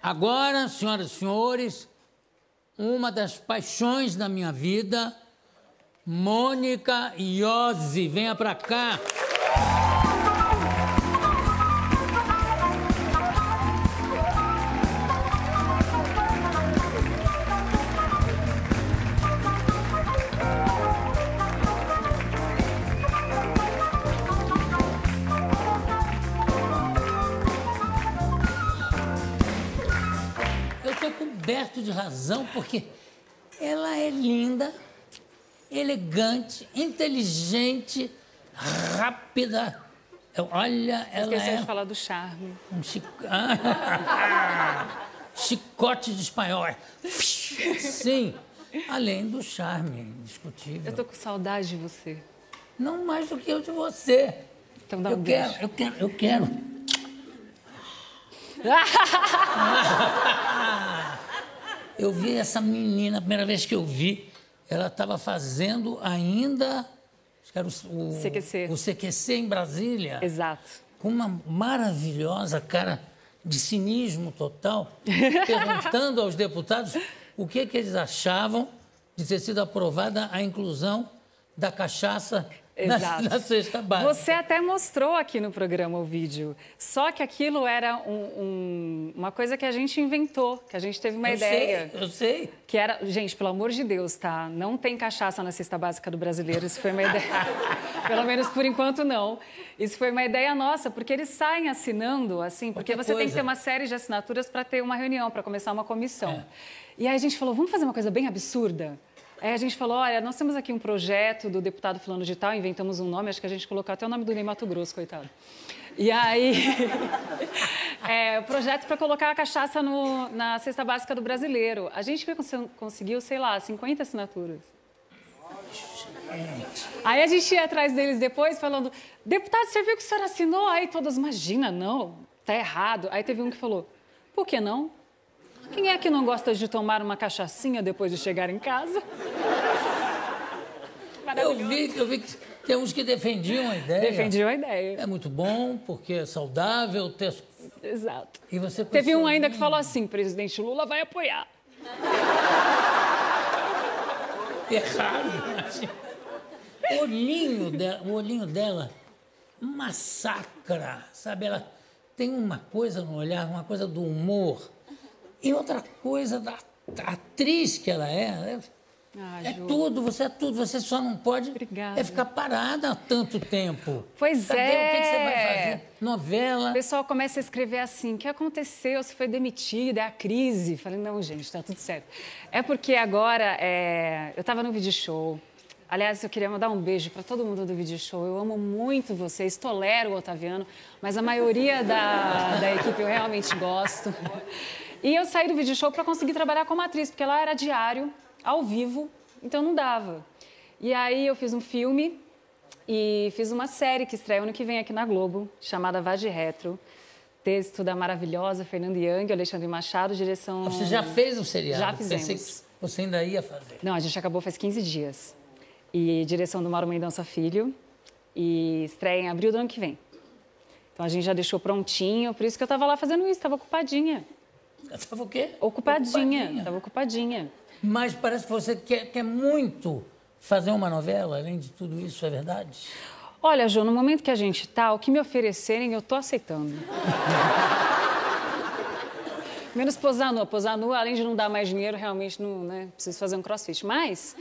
Agora, senhoras e senhores, uma das paixões da minha vida, Mônica Iose. Venha pra cá. Coberto de razão, porque ela é linda, elegante, inteligente, rápida. Olha, ela Esqueceu de falar do charme. Chicote de espanhol. Sim, além do charme, indiscutível. Eu tô com saudade de você. Não mais do que eu de você. Então dá um beijo. Eu quero. Eu vi essa menina, a primeira vez que eu vi, ela estava fazendo ainda, acho que era o CQC em Brasília. Exato. Com uma maravilhosa cara de cinismo total, perguntando aos deputados o que eles achavam de ter sido aprovada a inclusão da cachaça na cesta básica. Você até mostrou aqui no programa o vídeo. Só que aquilo era uma coisa que a gente inventou, que a gente teve uma ideia. Eu sei. Que era, gente, pelo amor de Deus, tá? Não tem cachaça na cesta básica do brasileiro. Isso foi uma ideia. Pelo menos por enquanto não. Isso foi uma ideia nossa, porque eles saem assinando assim, porque você tem que ter uma série de assinaturas para ter uma reunião, para começar uma comissão. E aí a gente falou, vamos fazer uma coisa bem absurda? Aí a gente falou, olha, nós temos aqui um projeto do deputado fulano de tal, inventamos um nome, acho que a gente colocou até o nome do Ney Matogrosso, coitado. E aí, projeto para colocar a cachaça na cesta básica do brasileiro. A gente conseguiu, sei lá, 50 assinaturas. Aí a gente ia atrás deles depois falando, deputado, você viu que o senhor assinou? Aí todos, imagina, não, tá errado. Aí teve um que falou, por que não? Quem é que não gosta de tomar uma cachaçinha depois de chegar em casa? Eu vi que tem uns que defendiam a ideia. Defendiam a ideia. É muito bom, porque é saudável. Exato. E você teve um ainda que falou assim, presidente Lula vai apoiar. Errado. O olhinho dela massacra, sabe? Ela tem uma coisa no olhar, uma coisa do humor. E outra coisa da atriz que ela é tudo, você só não pode ficar parada há tanto tempo. Pois Cadê? O que você vai fazer? Novela. O pessoal começa a escrever assim, o que aconteceu? Você foi demitida, é a crise. Falei, não, gente, está tudo certo. É porque agora, eu estava no vídeo show. Aliás, eu queria mandar um beijo para todo mundo do vídeo show. Eu amo muito vocês, tolero o Otaviano, mas a maioria da equipe eu realmente gosto. E eu saí do vídeo show para conseguir trabalhar como atriz, porque lá era diário, ao vivo, então não dava. E aí eu fiz um filme e fiz uma série que estreia ano que vem aqui na Globo, chamada Vá de Retro. Texto da maravilhosa Fernanda Young, Alexandre Machado, direção... Você já fez o seriado? Já fizemos. Pensei que você ainda ia fazer. Não, a gente acabou faz 15 dias. E direção do Mauro Mendonça Filho. E estreia em abril do ano que vem. Então a gente já deixou prontinho, por isso que eu estava lá fazendo isso, estava ocupadinha. Estava o quê? Ocupadinha. Estava ocupadinha. Mas parece que você quer muito fazer uma novela, além de tudo isso, é verdade? Olha, Jô, no momento que a gente tá, o que me oferecerem, eu tô aceitando. Menos posar nua. Posar nua, além de não dar mais dinheiro, realmente não, né? Preciso fazer um crossfit. Mas,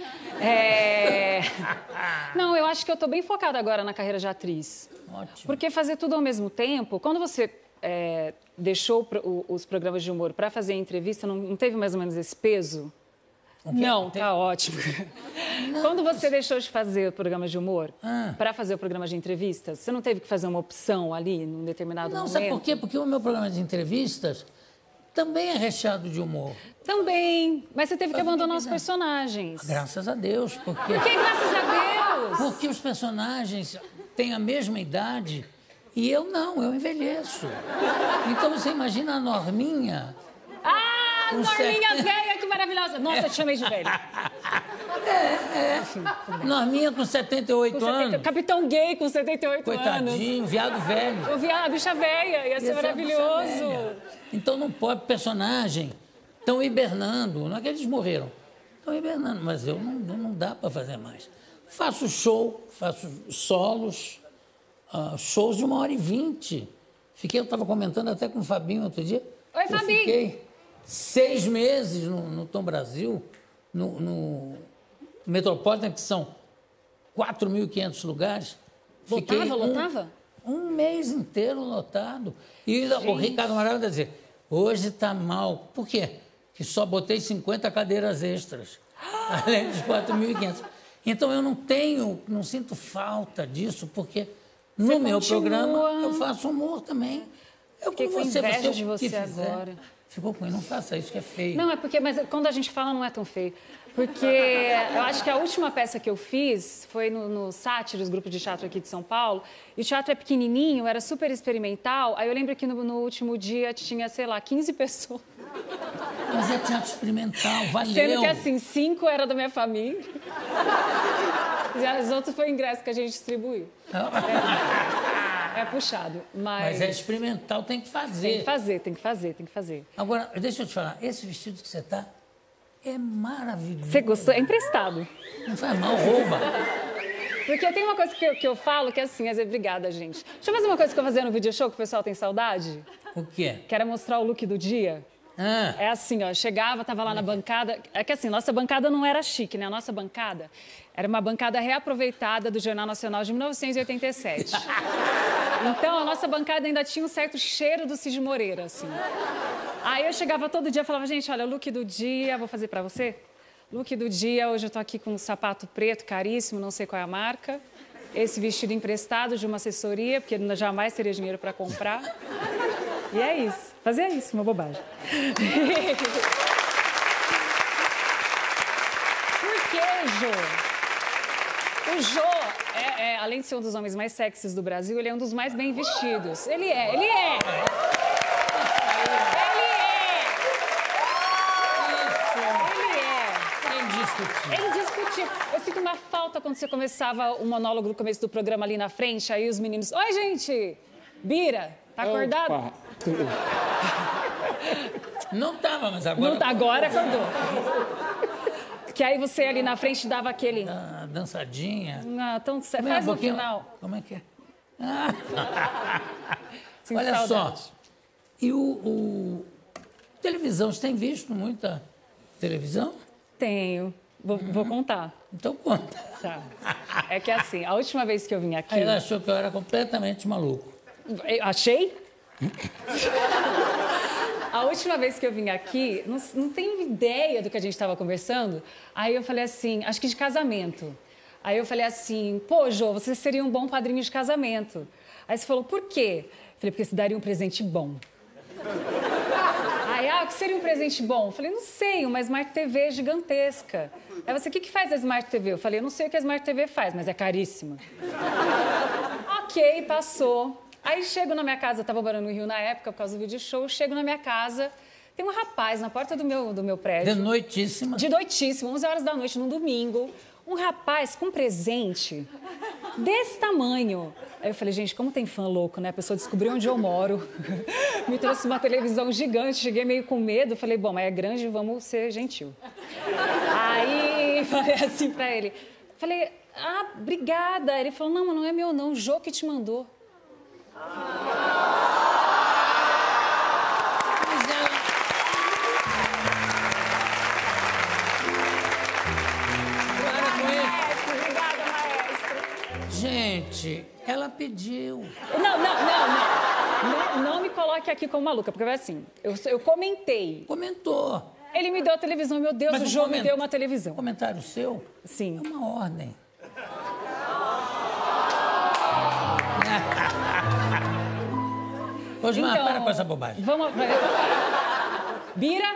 não, eu acho que eu tô bem focada agora na carreira de atriz. Ótimo. Porque fazer tudo ao mesmo tempo, quando você deixou os programas de humor para fazer a entrevista, não teve mais ou menos esse peso? Não, tá ótimo. Não. Quando você deixou de fazer o programa de humor para fazer o programa de entrevistas, você não teve que fazer uma opção ali, num determinado momento? Não, sabe por quê? Porque o meu programa de entrevistas também é recheado de humor. Também, mas você teve que abandonar os personagens. Graças a Deus, porque... Por que graças a Deus? Porque os personagens têm a mesma idade e eu não, eu envelheço. Então você imagina a Norminha... Norminha velha, que maravilhosa. Nossa, eu te chamei de velha. Norminha com 78 anos. Capitão Gay com 78 anos. Coitadinho, viado velho. A bicha velha, ia ser maravilhoso. Então não pode, personagem, estão hibernando, não é que eles morreram, estão hibernando, mas eu não dá para fazer mais. Faço show, faço solos, shows de 1h20. Eu estava comentando até com o Fabinho outro dia. Oi, Fabinho! Fiquei 6 meses no Tom Brasil, no Metropolitan, que são 4.500 lugares. Lotava? Um mês inteiro lotado. E o Ricardo Amaral vai dizer, hoje está mal. Por quê? Que só botei 50 cadeiras extras, além dos 4.500. Então, eu não sinto falta disso, porque no meu programa eu faço humor também. Eu fiquei com inveja de você agora. Ficou com ele, não faça isso, que é feio. Não, mas quando a gente fala não é tão feio. Porque eu acho que a última peça que eu fiz foi no Sátiros, grupo de teatro aqui de São Paulo. E o teatro é pequenininho, era super experimental. Aí eu lembro que no último dia tinha, sei lá, 15 pessoas. Mas é teatro experimental, valeu. Sendo que, assim, 5 era da minha família. E os outros foi ingresso que a gente distribuiu. É puxado, mas é experimental, tem que fazer. Tem que fazer. Agora, deixa eu te falar, esse vestido que você está é maravilhoso. Você gostou? É emprestado. Não faz mal, rouba. Porque tem uma coisa que eu falo que é assim, obrigada, gente. Deixa eu fazer uma coisa que eu fazia no video show que o pessoal tem saudade. O quê? Que era mostrar o look do dia. É assim, ó, chegava, tava lá na bancada. É que assim, nossa bancada não era chique, né? A nossa bancada era uma bancada reaproveitada do Jornal Nacional de 1987. Então, a nossa bancada ainda tinha um certo cheiro do Cid Moreira, assim. Aí eu chegava todo dia e falava, gente, olha, look do dia, vou fazer pra você? Look do dia, hoje eu tô aqui com um sapato preto caríssimo, não sei qual é a marca. Esse vestido emprestado de uma assessoria, porque jamais teria dinheiro pra comprar. E é isso. Fazia isso, uma bobagem. Por quê, Jô? O Jô, além de ser um dos homens mais sexys do Brasil, ele é um dos mais bem vestidos. Ele é. É indiscutível. Eu sinto uma falta quando você começava o monólogo no começo do programa ali na frente, aí os meninos... Oi, gente! Bira, tá acordado? Opa. Não tava, mas agora... Não tá, agora acordou. Que aí você ali na frente dava aquele... dançadinha. Tão certo. Faz no final. Como é que é? Sim, olha saudade. só. E o televisão, você tem visto muita televisão? Tenho. Vou contar. Então conta. Tá. É que assim, a última vez que eu vim aqui... Aí ela achou que eu era completamente maluco. Achei? A última vez que eu vim aqui, não tenho ideia do que a gente estava conversando. Aí eu falei assim, acho que de casamento. Aí eu falei assim, pô, Jô, você seria um bom padrinho de casamento. Aí você falou, por quê? Eu falei, porque você daria um presente bom. Aí, o que seria um presente bom? Eu falei, não sei, uma Smart TV gigantesca. Aí você, o que faz a Smart TV? Eu falei, eu não sei o que a Smart TV faz, mas é caríssima. Ok, passou. Aí chego na minha casa, eu estava morando no Rio na época, por causa do video show, chego na minha casa, tem um rapaz na porta do meu prédio. De noitíssima. De noitíssima, 11 horas da noite, num domingo. Um rapaz com presente desse tamanho. Aí eu falei, gente, como tem fã louco, né? A pessoa descobriu onde eu moro. Me trouxe uma televisão gigante, cheguei meio com medo. Falei, bom, mas é grande, vamos ser gentil. Aí falei assim pra ele. Falei, obrigada. Ele falou, não, mas não é meu não, o Jô que te mandou. Gente, ela pediu. Não me coloque aqui como maluca, porque vai assim, eu comentei. Comentou. Ele me deu a televisão, meu Deus, Mas o Jô me deu uma televisão. Comentário seu? Sim. É uma ordem. Osmar, Então, para com essa bobagem. Vamos... Bira?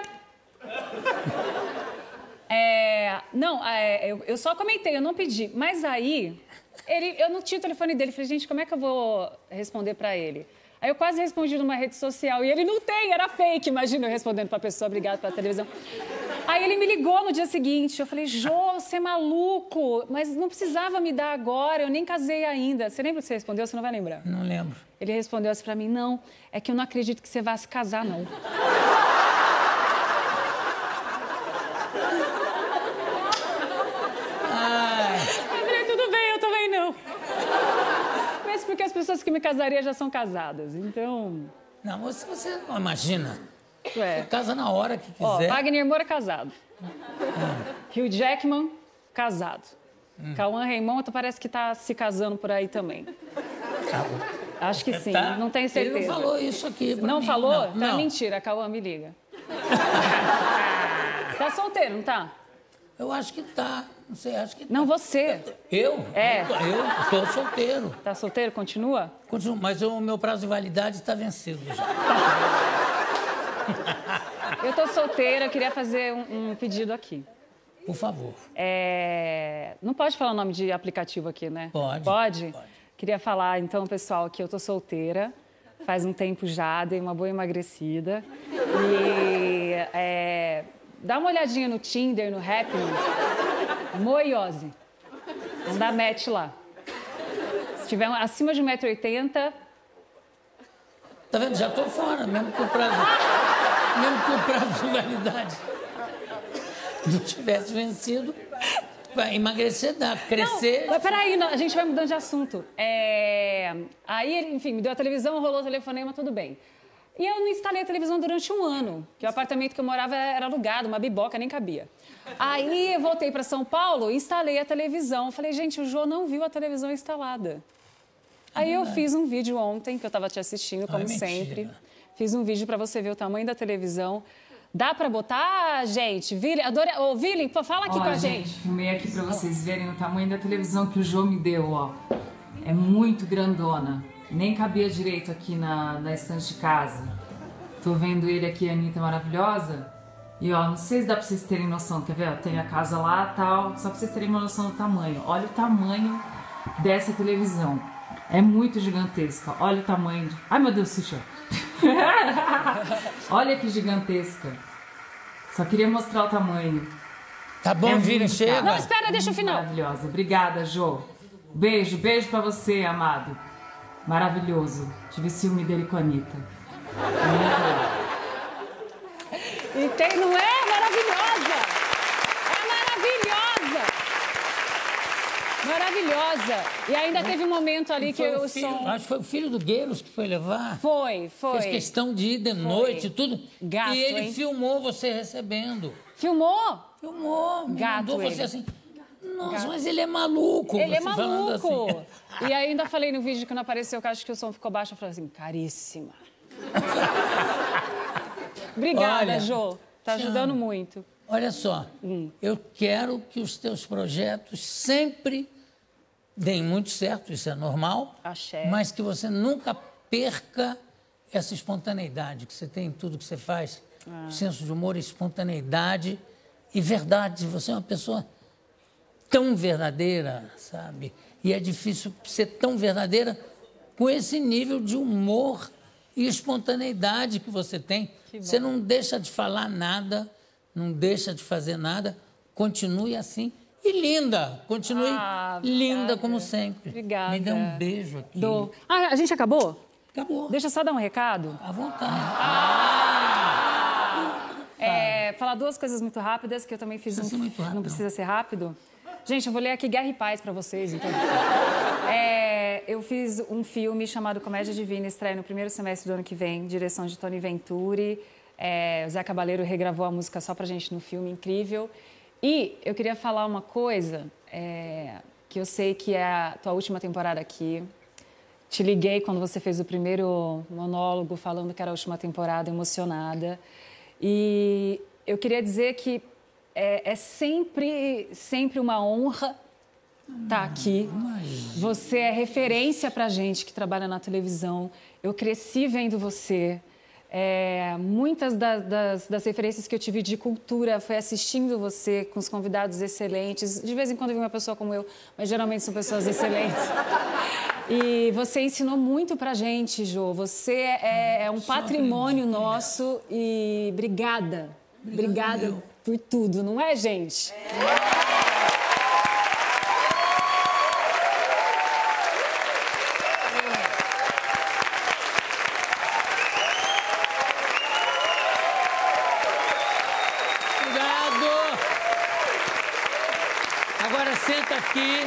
Eu só comentei, eu não pedi. Mas aí, eu não tinha o telefone dele. Falei, gente, como é que eu vou responder pra ele? Aí eu quase respondi numa rede social e ele não tem, era fake. Imagina eu respondendo pra pessoa, obrigado pela televisão. Aí ele me ligou no dia seguinte, eu falei, Jô, você é maluco, mas não precisava me dar agora, eu nem casei ainda. Você lembra o que você respondeu? Você não vai lembrar. Não lembro. Ele respondeu assim pra mim, não, é que eu não acredito que você vá se casar, não. Eu falei, tudo bem, eu também não. Mas porque as pessoas que me casariam já são casadas, então... Não, você não imagina. Ué. Você casa na hora que Ó, quiser. Wagner Moura, casado. Hugh Jackman, casado. Cauã Raymond parece que tá se casando por aí também. Acho que sim, Tá. não tenho certeza. Ele não falou isso aqui pra Não mim. falou? Não, Tá não. mentira, Cauã, me liga. Tá solteiro, não tá? Eu acho que tá. Não sei, acho que tá. Não, você. Eu? É. Eu tô solteiro. Tá solteiro? Continua? Continuo, mas o meu prazo de validade está vencido já. Eu tô solteira, eu queria fazer um pedido aqui. Por favor. Não pode falar o nome de aplicativo aqui, né? Pode. Pode? Pode. Queria falar, então, pessoal, que eu tô solteira. Faz um tempo já, dei uma boa emagrecida. E dá uma olhadinha no Tinder, no Happn. Moiose. Não dá match lá. Se tiver acima de 1,80 m... Tá vendo? Já tô fora, mesmo que o prazo de validade não tivesse vencido. Vai emagrecer dá, crescer... Não, mas peraí, a gente vai mudando de assunto. Aí, ele, enfim, me deu a televisão, rolou o telefonema, tudo bem. E eu não instalei a televisão durante um ano, que o apartamento que eu morava era alugado, uma biboca, nem cabia. Aí eu voltei para São Paulo, instalei a televisão. Falei, gente, o Jô não viu a televisão instalada. Aí eu fiz um vídeo ontem, que eu estava te assistindo, como sempre. Fiz um vídeo para você ver o tamanho da televisão. Dá para botar, gente? Ô, Vilen, fala aqui com a gente. Filmei aqui para vocês verem o tamanho da televisão que o Jô me deu, ó. É muito grandona. Nem cabia direito aqui na estante de casa. Tô vendo ele aqui, a Anitta maravilhosa. E ó, não sei se dá pra vocês terem noção, quer ver? Tem a casa lá e tal, só pra vocês terem uma noção do tamanho. Olha o tamanho dessa televisão. É muito gigantesca. Olha o tamanho. Ai, meu Deus, Xuxa. Olha que gigantesca. Só queria mostrar o tamanho. Tá bom, Vilen, muito chega. Não, espera, deixa o final. Maravilhosa. Obrigada, Jô. Beijo, beijo pra você, amado. Maravilhoso. Tive ciúme dele com a Anitta. E tem, não é? Maravilhosa! É maravilhosa! Maravilhosa! E ainda teve um momento ali que eu sou... Acho que foi o filho do Gueiros que foi levar. Foi. Fez questão de ir de noite, tudo. Gato, e ele hein? filmou você recebendo. Filmou? Filmou, me Gato mandou você ele. assim. Nossa, mas ele é maluco. Ele é você falando maluco! assim. E ainda falei no vídeo que não apareceu, que acho que o som ficou baixo. Eu falei assim, caríssima. Obrigada, Olha, Jô. Tá te ajudando amo. muito. Olha só, eu quero que os teus projetos sempre deem muito certo, isso é normal. Axé. Mas que você nunca perca essa espontaneidade que você tem em tudo que você faz. Senso de humor, espontaneidade e verdade. Você é uma pessoa tão verdadeira, sabe? E é difícil ser tão verdadeira com esse nível de humor e espontaneidade que você tem. Você não deixa de falar nada, não deixa de fazer nada, continue assim. E linda, continue linda obrigada. como sempre. Obrigada. Me dê um beijo aqui. A gente acabou? Acabou. Deixa eu só dar um recado. À vontade. Falar duas coisas muito rápidas, que eu também fiz Precisa ser muito rápido, Não precisa ser rápido? Gente, eu vou ler aqui Guerra e Paz pra vocês, então. Eu fiz um filme chamado Comédia Divina, estreia no primeiro semestre do ano que vem, direção de Tony Venturi. O Zé Cabaleiro regravou a música só pra gente no filme, incrível. E eu queria falar uma coisa, que eu sei que é a tua última temporada aqui. Te liguei quando você fez o primeiro monólogo falando que era a última temporada, emocionada. E eu queria dizer que é sempre uma honra estar aqui. Você é referência pra gente que trabalha na televisão. Eu cresci vendo você. Muitas das referências que eu tive de cultura foi assistindo você com os convidados excelentes. De vez em quando eu vi uma pessoa como eu, mas geralmente são pessoas excelentes. E você ensinou muito pra gente, Jô. Você é um patrimônio nosso e obrigada. Obrigada por tudo, não é, gente? Obrigado. Agora senta aqui.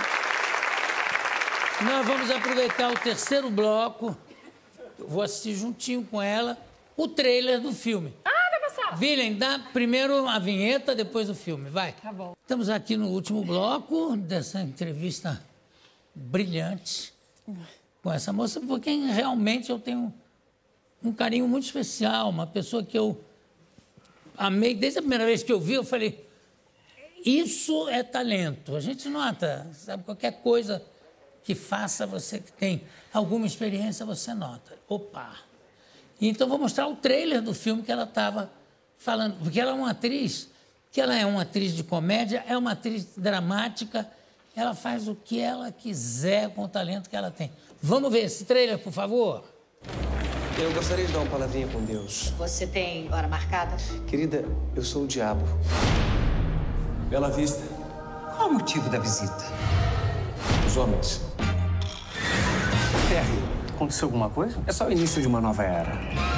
Nós vamos aproveitar o terceiro bloco. Eu vou assistir juntinho com ela o trailer do filme. Vai passar. Willem, dá primeiro a vinheta, depois o filme. Vai. Tá bom. Estamos aqui no último bloco dessa entrevista brilhante com essa moça, por quem realmente eu tenho um carinho muito especial, uma pessoa que eu amei. Desde a primeira vez que eu vi, eu falei, isso é talento. A gente nota, sabe, qualquer coisa que faça, você que tem alguma experiência, você nota. Opa! Então, vou mostrar o trailer do filme que ela estava falando. Porque ela é uma atriz, que ela é uma atriz de comédia, é uma atriz dramática, ela faz o que ela quiser com o talento que ela tem. Vamos ver esse trailer, por favor? Eu gostaria de dar uma palavrinha com Deus. Você tem hora marcada? Querida, eu sou o diabo. Bela vista. Qual o motivo da visita? Os homens. Terry, aconteceu alguma coisa? É só o início de uma nova era.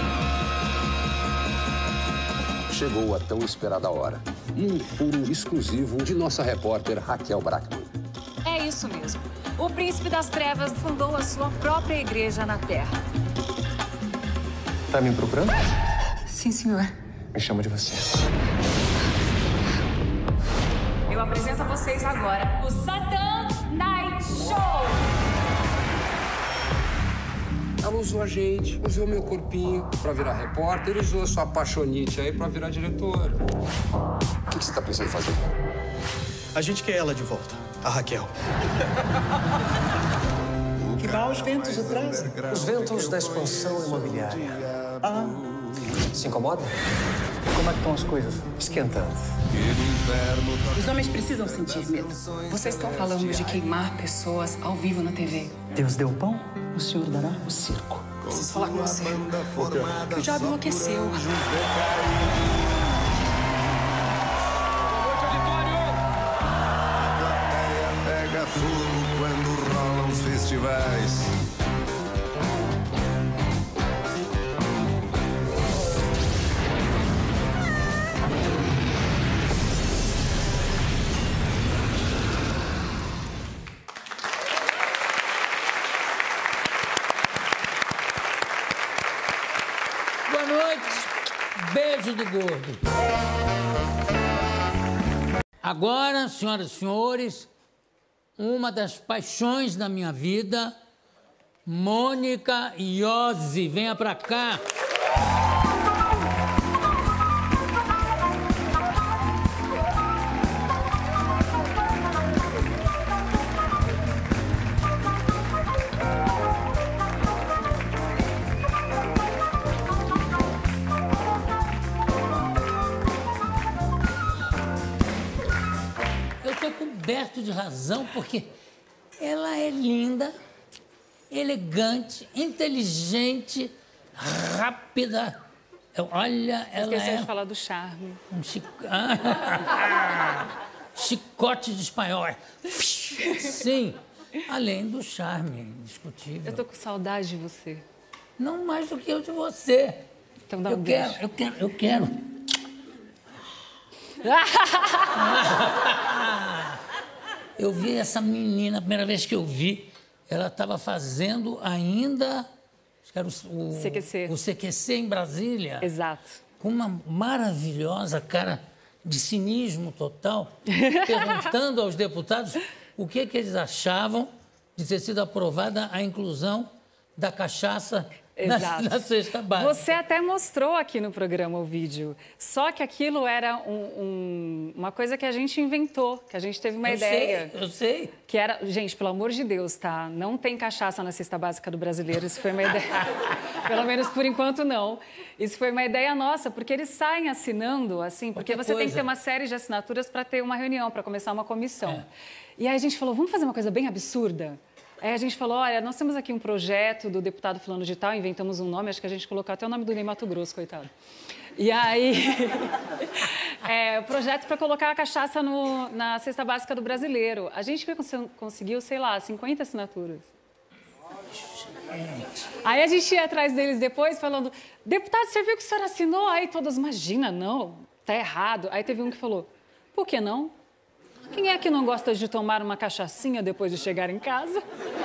Chegou a tão esperada hora. Um furo exclusivo de nossa repórter Raquel Brackman. É isso mesmo. O Príncipe das Trevas fundou a sua própria igreja na Terra. Tá me procurando? Sim, senhor. Me chama de você. Eu apresento a vocês agora o Satan Night Show! Ela usou a gente, usou meu corpinho pra virar repórter, usou a sua apaixonite aí pra virar diretora. O que você está pensando em fazer? A gente quer ela de volta, a Raquel. Que maus ventos o trazem. Os ventos da expansão imobiliária. Se incomoda? Como é que estão as coisas? Esquentando. Os homens precisam sentir medo. Vocês estão falando de queimar pessoas ao vivo na TV. Deus deu pão, o senhor dará o circo. Preciso falar com você. O diabo enlouqueceu. Pega fogo quando rolam os festivais. Boa noite. Beijo do gordo. Agora, senhoras e senhores, uma das paixões da minha vida, Mônica Iose. Venha pra cá. Eu estou coberto de razão, porque ela é linda, elegante, inteligente, rápida. Olha, ela Esqueceu é de falar do charme. um chicote de espanhol. Sim, além do charme indiscutível. Eu tô com saudade de você. Não mais do que eu de você. Então dá um beijo. Eu quero. Eu vi essa menina, a primeira vez que eu vi, ela estava fazendo ainda, acho que era o CQC. O CQC em Brasília. Exato. Com uma maravilhosa cara de cinismo total, perguntando aos deputados o que eles achavam de ter sido aprovada a inclusão da cachaça na cesta básica. Você até mostrou aqui no programa o vídeo. Só que aquilo era uma coisa que a gente inventou, que a gente teve uma ideia. Eu sei. Que era, gente, pelo amor de Deus, tá? Não tem cachaça na cesta básica do brasileiro. Isso foi uma ideia. Pelo menos por enquanto não. Isso foi uma ideia nossa, porque eles saem assinando, assim, porque você tem que ter uma série de assinaturas para ter uma reunião, para começar uma comissão. E aí a gente falou, vamos fazer uma coisa bem absurda? Aí a gente falou, olha, nós temos aqui um projeto do deputado fulano de tal, inventamos um nome, acho que a gente colocou até o nome do Ney Matogrosso, coitado. E aí, projeto para colocar a cachaça na cesta básica do brasileiro. A gente conseguiu, sei lá, 50 assinaturas. Aí a gente ia atrás deles depois falando, deputado, você viu que o senhor assinou? Aí todos, imagina, não, tá errado. Aí teve um que falou, por que não? Quem é que não gosta de tomar uma cachaçinha depois de chegar em casa?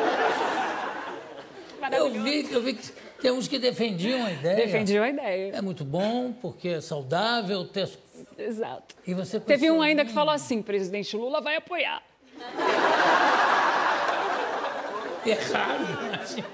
Eu vi que tem uns que defendiam a ideia. Defendiam a ideia. É muito bom, porque é saudável. Exato. E você teve um ainda que falou assim, presidente Lula vai apoiar. Errado.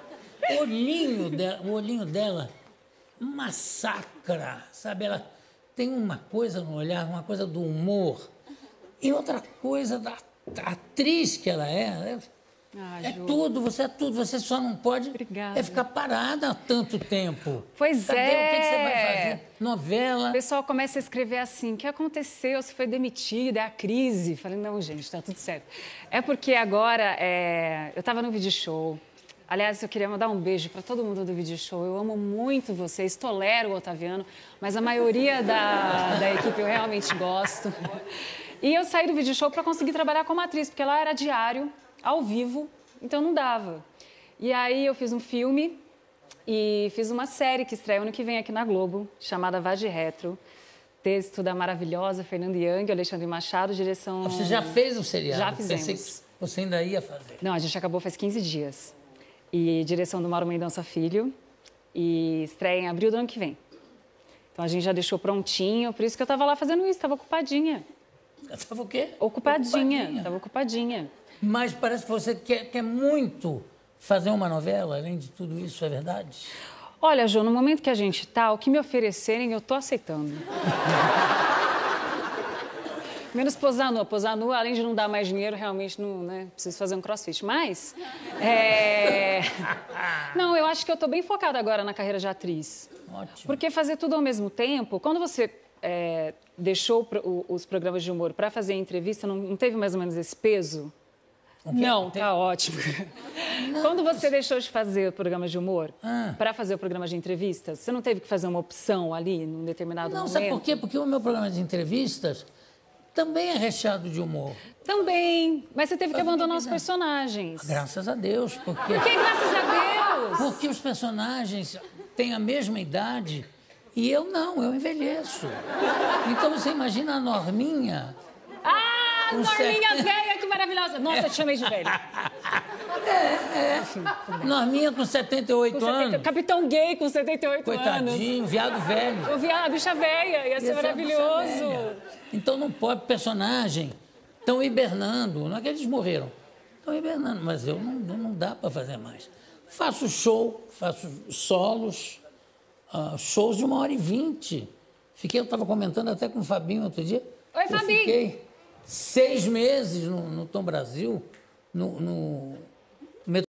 O olhinho dela massacra, sabe? Ela tem uma coisa no olhar, uma coisa do humor. E outra coisa da atriz que ela é. É tudo, você só não pode ficar parada há tanto tempo. Pois Cadê? O que você vai fazer? Novela. O pessoal começa a escrever assim, o que aconteceu? Você foi demitida, é a crise. Falei, não, gente, está tudo certo. É porque agora, eu estava no vídeo show. Aliás, eu queria mandar um beijo para todo mundo do vídeo show. Eu amo muito vocês, tolero o Otaviano, mas a maioria da equipe eu realmente gosto. E eu saí do vídeo show para conseguir trabalhar como atriz, porque lá era diário, ao vivo, então não dava. E aí eu fiz um filme e fiz uma série que estreia ano que vem aqui na Globo, chamada Vá de Retro. Texto da maravilhosa Fernanda Young, Alexandre Machado, direção... Você já fez o seriado? Já fizemos. Pensei que você ainda ia fazer. Não, a gente acabou faz 15 dias. E direção do Mauro Mendonça Filho. E estreia em abril do ano que vem. Então a gente já deixou prontinho, por isso que eu estava lá fazendo isso, estava ocupadinha. Estava o quê? Ocupadinha, estava ocupadinha. Mas parece que você quer muito fazer uma novela, além de tudo isso, é verdade? Olha, Jô, no momento que a gente está, o que me oferecerem, eu estou aceitando. Menos posar nua. Posar nua, além de não dar mais dinheiro, realmente não, né? Preciso fazer um crossfit. Mas, não, eu acho que eu estou bem focada agora na carreira de atriz. Ótimo. Porque fazer tudo ao mesmo tempo, quando você deixou os programas de humor para fazer entrevista, não teve mais ou menos esse peso? Não, tá ótimo. Não. Quando você deixou de fazer o programa de humor para fazer o programa de entrevistas, você não teve que fazer uma opção ali, num determinado momento? Não, sabe por quê? Porque o meu programa de entrevistas também é recheado de humor. Também, mas você teve que abandonar os personagens. Graças a Deus, porque... Por que graças a Deus? Porque os personagens têm a mesma idade e eu não, eu envelheço. Então você imagina a Norminha... Norminha velha, que maravilhosa. Nossa, eu te chamei de velha. Norminha com 78 anos. Capitão Gay com 78 Coitadinho, anos. Coitadinho, viado velho. O viado, a bicha velha, ia ser maravilhoso. Então não pode, personagem, estão hibernando. Não é que eles morreram. Estão hibernando, mas eu não dá para fazer mais. Faço show, faço solos, shows de 1h20. Eu estava comentando até com o Fabinho outro dia. Oi, Fabinho. Fiquei 6 meses no Tom Brasil, no